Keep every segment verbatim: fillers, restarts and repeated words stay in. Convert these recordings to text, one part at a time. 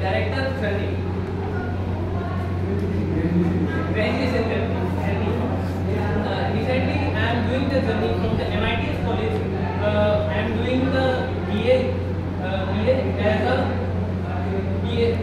director journey. Graduation journey. Uh, recently, I am doing the journey from the M I T college. Uh, I am doing the B A, uh, B A as a B A.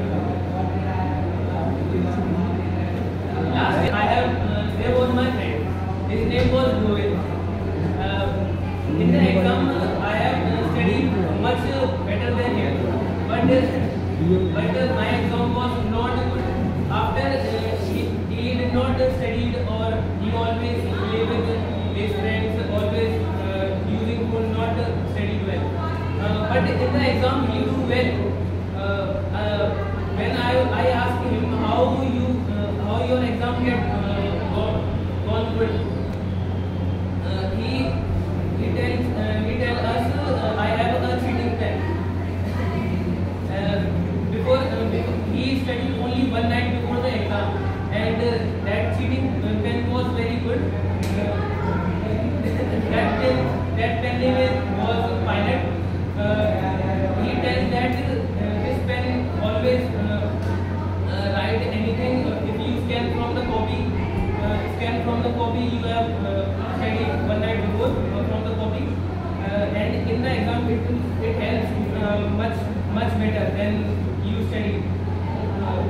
Last year I have uh, there was my friend. His name was Govind. Uh, in the exam, uh, I have uh, studied much uh, better than him, but uh, but uh, my exam was not good. After uh, he, he did not uh, study, or he always play with his friends, always uh, using phone, not uh, study well. Uh, but in the exam he do well. Uh, uh, when I I asked him how you uh, how your exam get uh, gone, gone good, uh, he he tells uh, he tell us uh, I have a cheating pen. Uh, before, uh, before he studied only one night before the exam, and uh, that cheating pen was very good. Uh, that pen that pen name was Pilot. Uh, he tells that uh, this pen always uh, uh, write anything. Uh, if you scan from the copy, uh, scan from the copy you have uh, studied one night before uh, from the copy, uh, and in the exam it it helps uh, much much better than you study. Uh,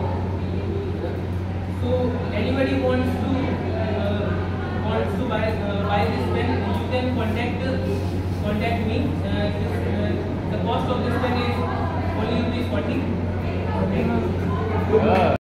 so anybody wants to uh, wants to buy uh, buy this pen, you can contact uh, contact me. Uh, this, uh, the cost of this pen is only rupees forty. Yeah.